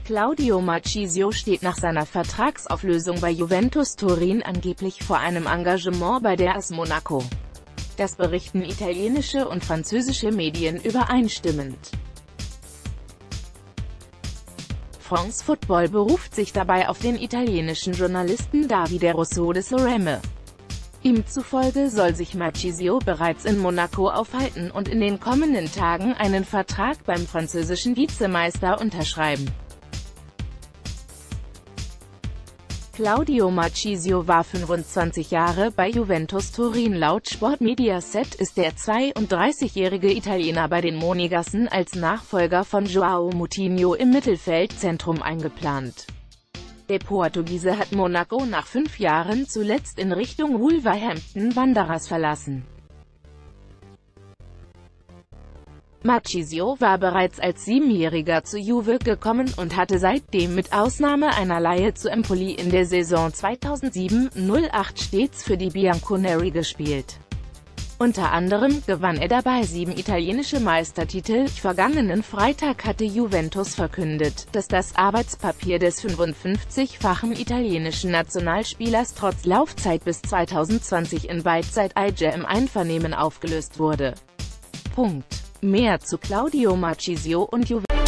Claudio Marchisio steht nach seiner Vertragsauflösung bei Juventus Turin angeblich vor einem Engagement bei der AS Monaco. Das berichten italienische und französische Medien übereinstimmend. France Football beruft sich dabei auf den italienischen Journalisten Davide Rosso des Oreme. Ihm zufolge soll sich Marchisio bereits in Monaco aufhalten und in den kommenden Tagen einen Vertrag beim französischen Vizemeister unterschreiben. Claudio Marchisio war 25 Jahre bei Juventus Turin. Laut Sport Mediaset ist der 32-jährige Italiener bei den Monegassen als Nachfolger von João Moutinho im Mittelfeldzentrum eingeplant. Der Portugiese hat Monaco nach 5 Jahren zuletzt in Richtung Wolverhampton Wanderers verlassen. Marchisio war bereits als 7-Jähriger zu Juve gekommen und hatte seitdem mit Ausnahme einer Leihe zu Empoli in der Saison 2007/08 stets für die Bianconeri gespielt. Unter anderem gewann er dabei 7 italienische Meistertitel. Vergangenen Freitag hatte Juventus verkündet, dass das Arbeitspapier des 55-fachen italienischen Nationalspielers trotz Laufzeit bis 2020 in beidseitigem Einvernehmen aufgelöst wurde. Mehr zu Claudio Marchisio und Juventus.